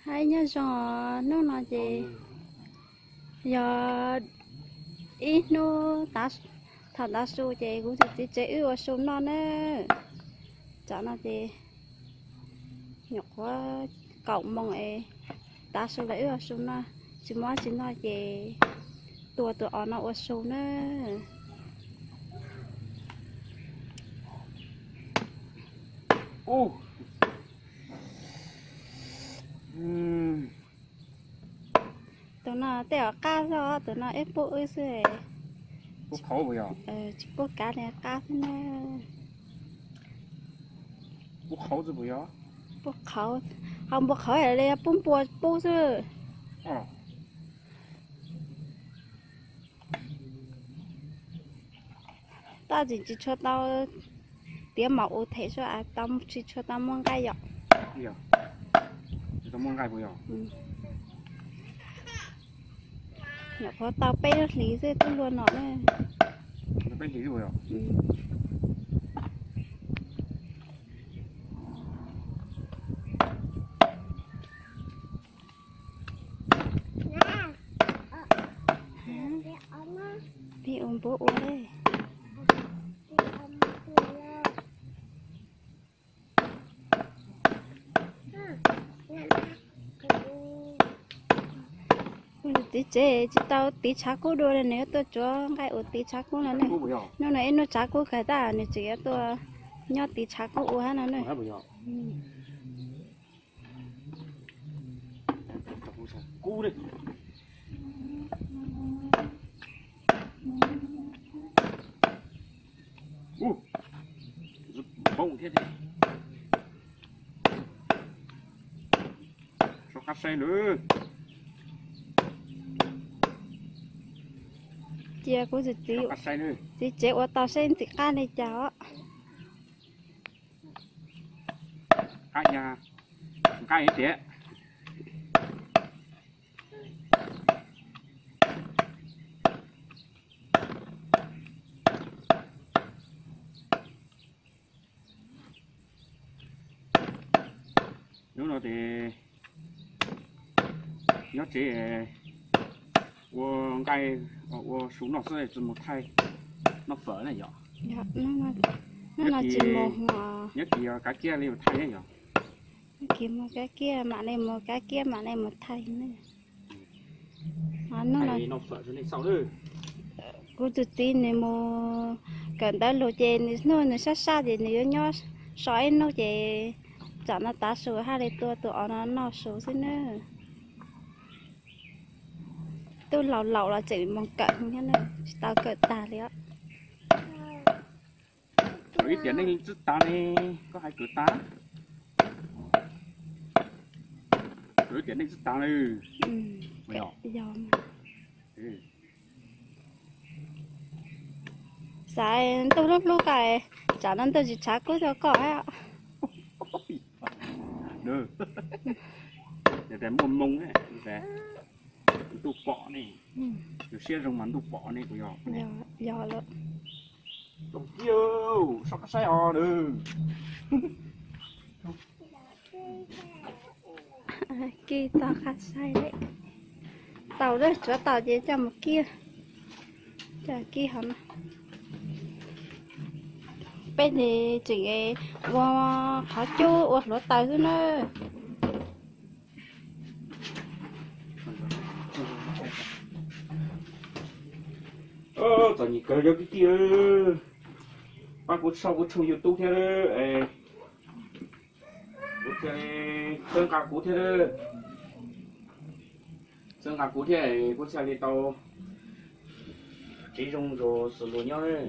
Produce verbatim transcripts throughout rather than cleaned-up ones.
hay nhá giò nó nói gì giờ ít nó ta thật ta su chị cũng chỉ chỉ ưu su nó nè chả nó gì nhọc quá cộng mong ấy ta su lấy ưu su nó chỉ muốn chỉ nói gì tua tua ở nó ưu su nè ô ừm tụi nó tèo cá rồi tụi nó ép bộ ư sữa có khẩu bây giờ ờ chỉ bộ cá này cá thế nè có khẩu gì bây giờ bộ khẩu không bộ khẩu là đây bún bò bún sữa ờ tao chỉ chỉ cho tao tiếng mẫu thế cho à tao chỉ cho tao mong cái dọc bây giờ tao muốn cái bây giờ nhỏ có tao bé nó lý rồi tao luôn nó này nó bên gì bây giờ đi ôm bố uống đây tí chế chỉ tao tí chả cố đôi này nếu tôi cho cái ở tí chả cố này này nó này nó chả cố cái ta này chỉ tôi nhớ tí chả cố uống nó này cú đi u bông thế này cho cắt xe nữa chia cố gì tí cắt xe nữa tí chế ở tao xem tí cá này cháu cá nhà cá ấy thế nếu nó thì nhớ chỉ我该我手脑是怎么太那粉了呀？ dạ nó nó nó chỉ một mà nhớ thì cái kia liền thay đấy nhở? kiếm một cái kia mà này một cái kia mà này một thay nữa à nó là nó phở cho nên sau nữa cô tự tin này một cần tới lô chè này nó nó sát sát thì nó nhớ sỏi nó chè chọn nó tá số hai này tua tua nó nó số thế nữa tôi lẩu lẩu là chỉ mong cận như này tao cận tà đấy ạ rồi tiền này chút ta này có hai cửa ta rồi tiền này chút ta này ừ bây giờ sai tôi lúc lúc cái chả nên tôi chỉ chắc cứ cho cỏ ạ được để để mông mông đấy để tụ bọ này rồi xe rồng mắn tụ bọ này của nhỏ giò giò luôn đồng tiêu sao cái sai hò nữa kia tao khá sai đấy tàu đấy chỗ tàu chỉ cho một kia cho kia hả bên thì chỉ qua khó chú qua lỗ tàu thôi nữa ơ giờ nhỉ cái cái kia bác cũng sau cũng chung YouTube thế đấy cũng thế sơn cả cú thế đấy sơn cả cú thế này cũng sẽ đi tàu chỉ dùng rồi sử dụng nhau đấy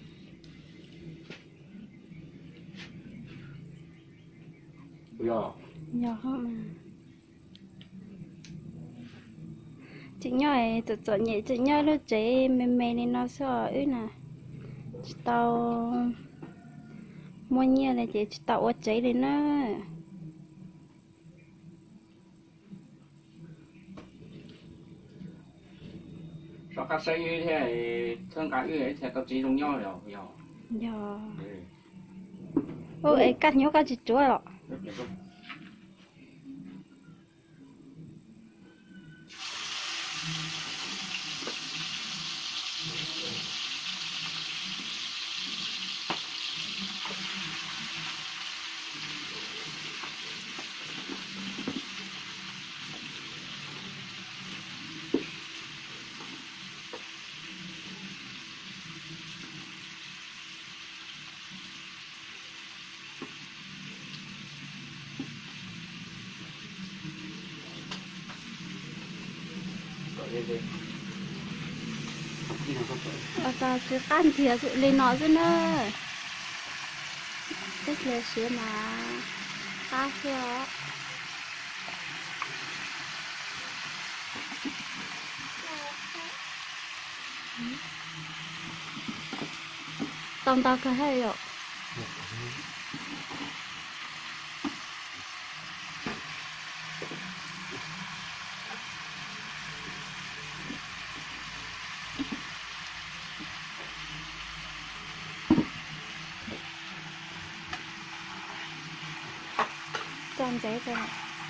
bây giờ nhỏ không mà chị nhỏ ấy tụt tụt nhỉ chị nhỏ lúc chế mềm mềm nên nó sợ ấy nè tao mua nhiều là chị tao ở chế lên nó sao các xây như thế này thương cái ấy thì tao chỉ dùng nhau rồi bây giờ giờ ô ấy cắt nhớ cắt chị chúa rồi ở ta sẽ can thiệp sự lên nó chứ nữa cái là sữa mà ta sẽ tông ta cái hay rồi con giấy rồi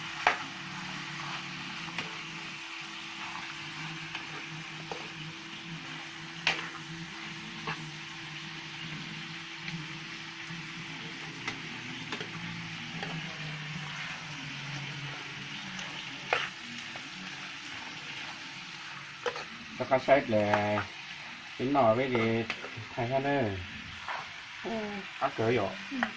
các cái sách là tính nọ với cái thay hơn nữa ác cỡ rồi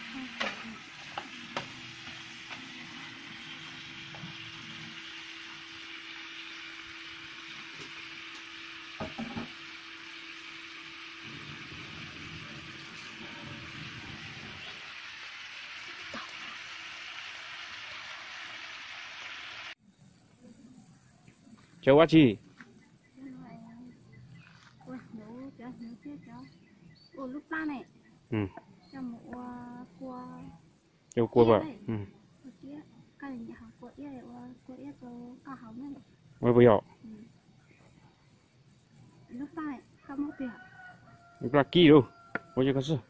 cháu quá chi ủa lúc ba này ừ cho một qua cháu cua vào ừ cái nhà hàng của ấy của ấy có cả hỏng này mới bây giờ lúc ba này không có tiền lúc là kỹ đâu bao nhiêu cái gì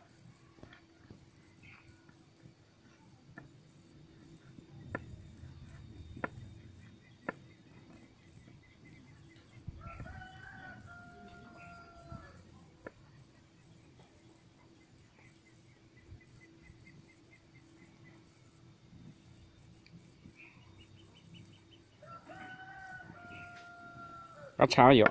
cá cháo vậy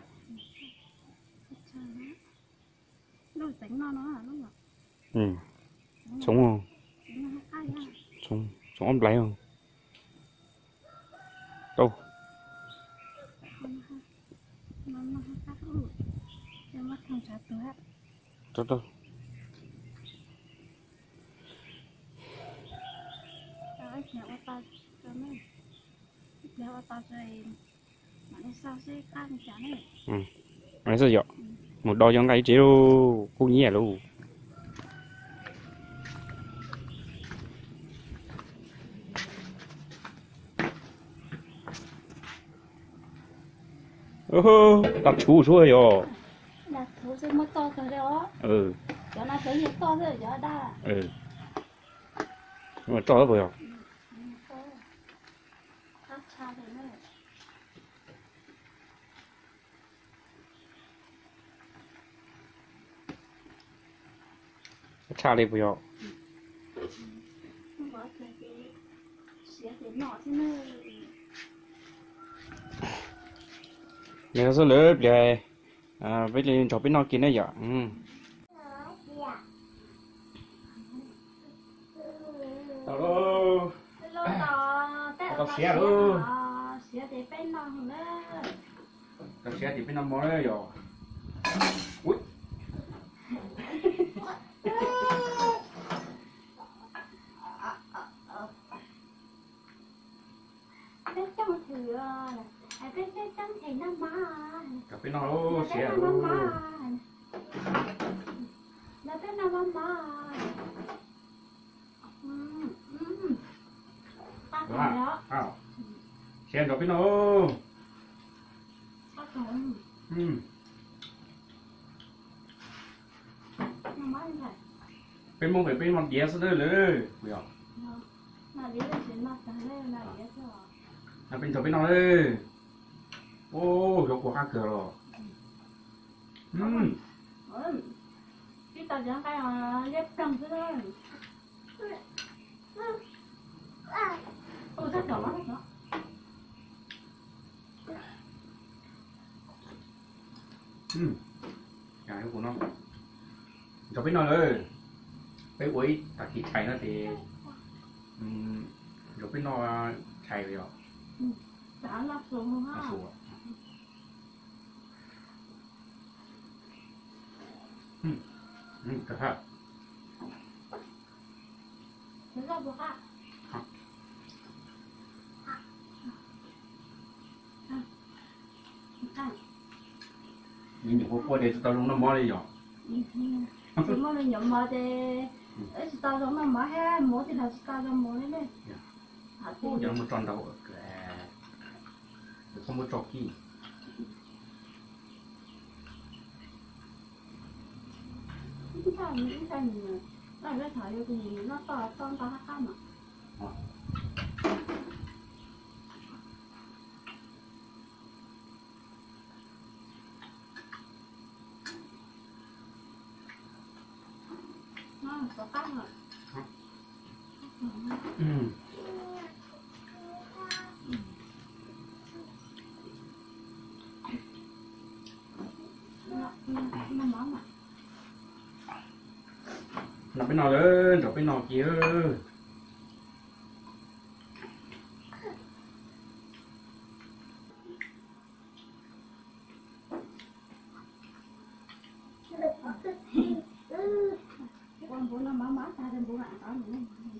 nó tính nó nó là nó ừ sống không sống sống ấm lấy không đâu đâu đâu ừ mấy giờ vậy một đôi giống cái chế đâu cô nhẹ luôn ô đặt chú rồi rồi đặt chú sẽ mất to rồi đó ừ cho nó thấy nhiều to rồi cho đa ừ mà to rồi cha đi bây giờ người ta lớp về à với lên cho bên nó kia này vậy ừ hello tao xe luôn xe thì bên nó nữa tao xe thì bên nó mỏ đấy rồi ui cái trong thừa cái cái trong thì nó má cà phê nó luôn xe luôn nó cái nó má má ừ ừ tao còn đó à xe cà phê nó tao còn ừ nó má như vậy bên mông phải bên mặt dẻ sao đâyเลยbây giờ là lý là chuyện mặt là lên là dễ chưa là bên chỗ bên nó đây ô hiệu quả cờ rồi ừ cái tao chẳng cái là ghép trăng thế thôi ôi chắc đỏ lắm đó ừ cái của nó chỗ bên nó đây cái quỷ ta khi chạy nó thì um, chỗ bên nó chạy rồi đã lắp xuống không ha nó ừ thật hả Thế là bố ạ. nhưng những cô để tao luôn nó mò đi rồi Chỉ mua là nhóm mò thì ấy tao giống nó mò hết, mò thì thật tao giống mò đấy. Hả thì ô giờ một tròn đầu không có trọc gì cái thằng những thằng nó nó thở vô cái gì nó to to to hắc hắc mà. Nó có cắt rồi. ừ Nó nó mỏ mà. nó bên nào lên rồi bên nào kia Con bố nó mỏ mỏ ta nên bố bạn có nữa.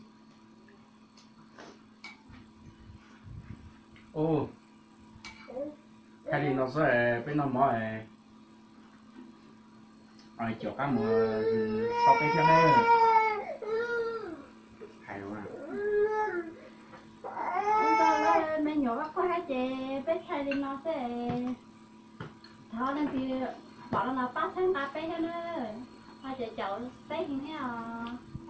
ô hay đi nó sẽ bên nào mò ai chịu cá mưa sau cái chân đấy hay quá Chúng ta nói mấy nhỏ bác có hai chị bé thay đi nó sẽ thôi nên thì bảo là nó bắt thêm ba bé nữa hai chị chậu bé như thế à